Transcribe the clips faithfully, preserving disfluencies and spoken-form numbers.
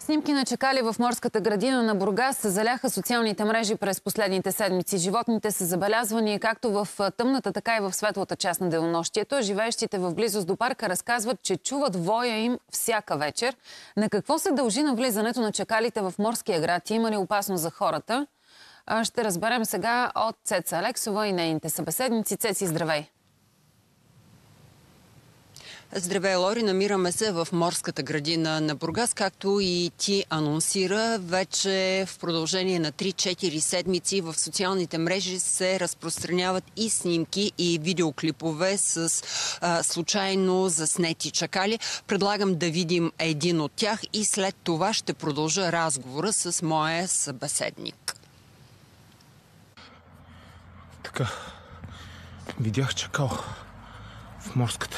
Снимки на чакали в морската градина на Бургас заляха социалните мрежи през последните седмици. Животните са забелязвани както в тъмната, така и в светлата част на денонощието. Живеещите в близост до парка разказват, че чуват воя им всяка вечер. На какво се дължи навлизането на чакалите в морския град? Има ли опасност за хората? Ще разберем сега от Цеца Алексова и нейните събеседници. Цеци, здравей! Здравей, Лори! Намираме се в морската градина на Бургас, както и ти анонсира. Вече в продължение на три-четири седмици в социалните мрежи се разпространяват и снимки, и видеоклипове с а, случайно заснети чакали. Предлагам да видим един от тях и след това ще продължа разговора с моя събеседник. Така, видях чакал в морската.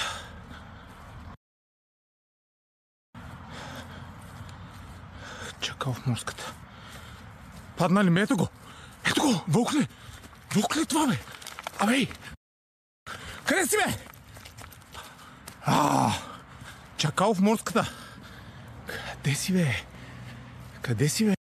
Чакал в морската. Падна ли ме? Ето го! Ето го! Вълк ли? Вълк ли това, бе? Абей! Къде си, бе? А, чакал в морската. Къде си, бе? Къде си, бе?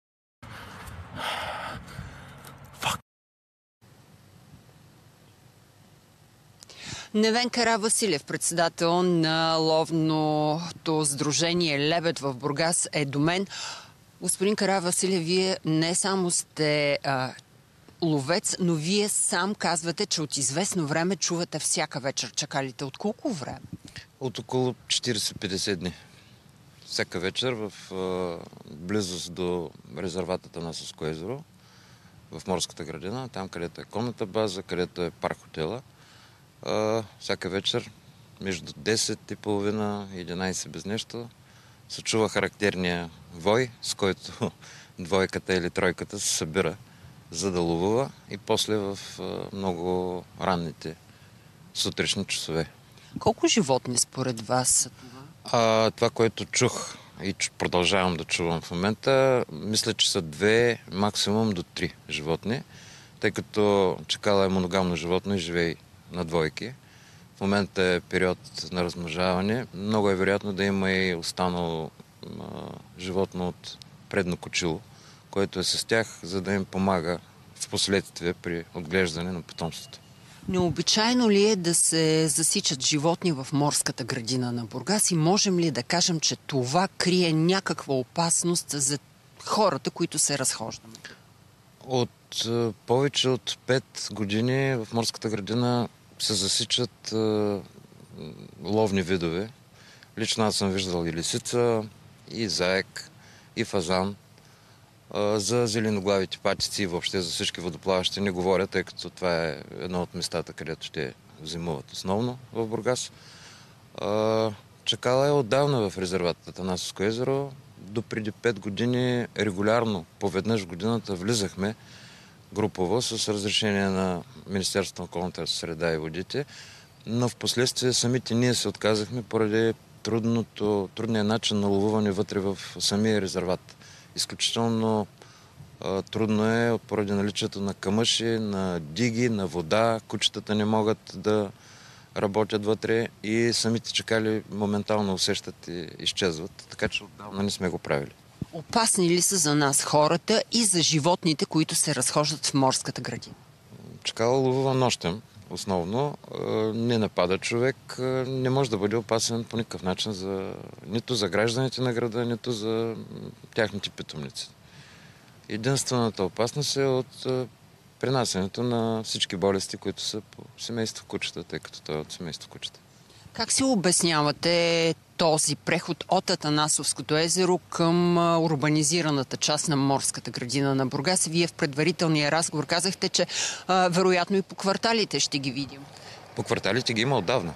Невен Каравасилев, председател на ловното сдружение Лебед в Бургас, е до мен. Господин Каравасилев, вие не само сте а, ловец, но вие сам казвате, че от известно време чувате всяка вечер чакалите. От колко време? От около четирийсет-петдесет дни. Всяка вечер в а, близост до резерватата на Насоско езеро, в морската градина, там където е конната база, където е парк-хотела. Uh, всяка вечер между десет и половина и единайсет без нещо се чува характерния вой, с който двойката или тройката се събира, за да ловува, и после в uh, много ранните сутрешни часове. Колко животни според вас са това? Uh, това, което чух и продължавам да чувам в момента, мисля, че са две, максимум до три животни, тъй като чакала е моногамно животно и живее на двойки. В момента е период на размножаване. Много е вероятно да има и останало а, животно от предно кочило, което е с тях, за да им помага в последствие при отглеждане на потомството. Необичайно ли е да се засичат животни в морската градина на Бургас и можем ли да кажем, че това крие някаква опасност за хората, които се разхождат? От а, повече от пет години в морската градина се засичат а, ловни видове. Лично аз съм виждал и лисица, и заек, и фазан. А, за зеленоглавите патици и въобще за всички водоплаващи не говоря, тъй като това е едно от местата, където ще зимуват основно в Бургас. А, чакала е отдавна в резерватата на Насоско езеро. До преди пет години регулярно, поведнъж в годината, влизахме групово с разрешение на Министерството на околната среда и водите, но в последствие самите ние се отказахме поради трудното, трудния начин на ловуване вътре в самия резерват. Изключително а, трудно е поради наличието на камъши, на диги, на вода. Кучетата не могат да работят вътре и самите чакали моментално усещат и изчезват, така че отдавна не сме го правили. Опасни ли са за нас хората и за животните, които се разхождат в морската градина? Чакала ловува нощем, основно. Не напада човек, не може да бъде опасен по никакъв начин за, нито за гражданите на града, нито за тяхните питомници. Единствената опасност е от пренасенето на всички болести, които са по семейство кучета, тъй като той е от семейство кучета. Как си обяснявате този преход от Атанасовското езеро към урбанизираната част на морската градина на Бургас? Вие в предварителния разговор казахте, че а, вероятно и по кварталите ще ги видим. По кварталите ги има отдавна.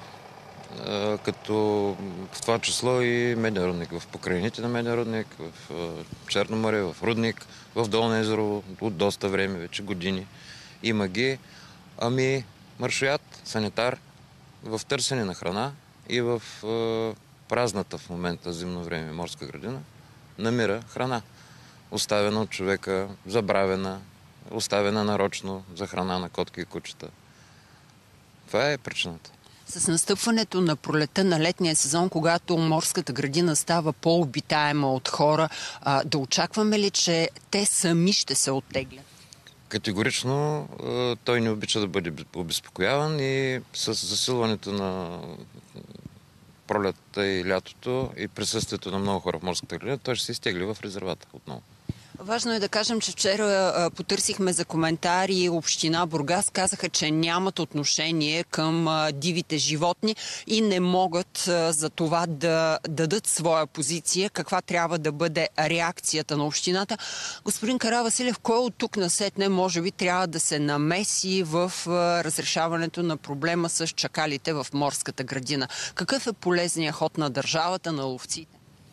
А, като в това число и Меден рудник, в покрайните на Меден рудник, в а, Черно море, в Рудник, в Долно езеро от доста време, вече години. Има ги. Ами маршоят, санитар, в търсене на храна и в е, празната в момента зимно време морска градина намира храна. Оставена от човека, забравена, оставена нарочно за храна на котки и кучета. Това е причината. С настъпването на пролета на летния сезон, когато морската градина става по-обитаема от хора, а, да очакваме ли, че те сами ще се оттеглят? Категорично той не обича да бъде обезпокояван и с засилването на пролетта и лятото и присъствието на много хора в морската градина, той ще се изтегли в резервата отново. Важно е да кажем, че вчера а, потърсихме за коментари община Бургас. Казаха, че нямат отношение към а, дивите животни и не могат а, за това да дадат своя позиция, каква трябва да бъде реакцията на общината. Господин Каравасилев, кой от тук насетне може би трябва да се намеси в а, разрешаването на проблема с чакалите в морската градина? Какъв е полезният ход на държавата, на ловците?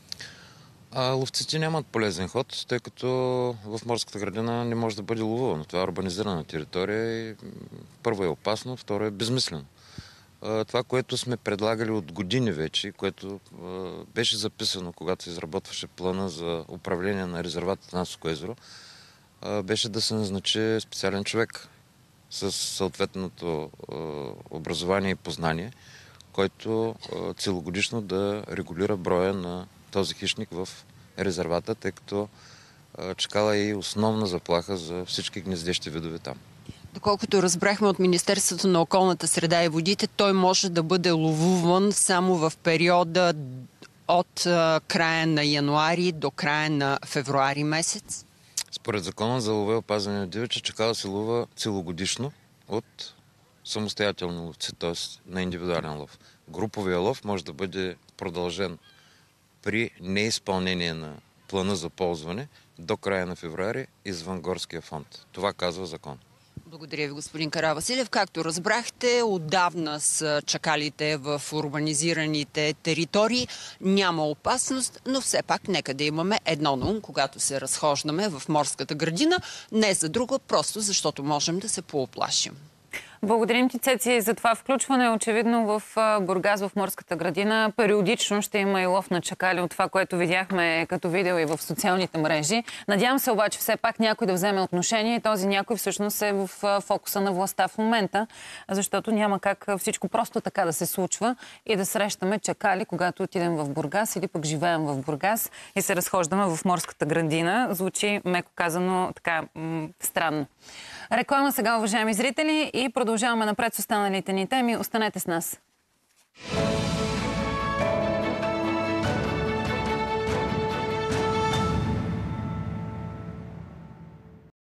А ловците нямат полезен ход, тъй като в морската градина не може да бъде ловувано. Това е урбанизирана територия и първо е опасно, второ е безмислено. Това, което сме предлагали от години вече, което беше записано, когато се изработваше плана за управление на резервата на Наско езеро, беше да се назначи специален човек с съответното образование и познание, който целогодишно да регулира броя на този хищник в резервата, тъй като чакала е и основна заплаха за всички гнездещи видове там. Доколкото разбрахме от Министерството на околната среда и водите, той може да бъде ловуван само в периода от а, края на януари до края на февруари месец. Според закона за лова и опазване на дивеча, чакала се лова целогодишно от самостоятелни ловци, т.е. на индивидуален лов. Груповия лов може да бъде продължен при неизпълнение на плана за ползване до края на февруари извън горския фонд. Това казва закон. Благодаря ви, господин Каравасилев. Както разбрахте, отдавна с чакалите в урбанизираните територии няма опасност, но все пак нека да имаме едно на ум, когато се разхождаме в морската градина. Не за друго, просто защото можем да се пооплашим. Благодарим ти, Цеци, за това включване. Очевидно в Бургас, в морската градина, периодично ще има и лов на чакали от това, което видяхме като видео и в социалните мрежи. Надявам се обаче все пак някой да вземе отношение и този някой всъщност е в фокуса на властта в момента, защото няма как всичко просто така да се случва и да срещаме чакали, когато отидем в Бургас или пък живеем в Бургас и се разхождаме в морската градина. Звучи, меко казано, така странно. Реклама сега, уважаеми зрители, и продължаваме напред с останалите ни теми. Останете с нас.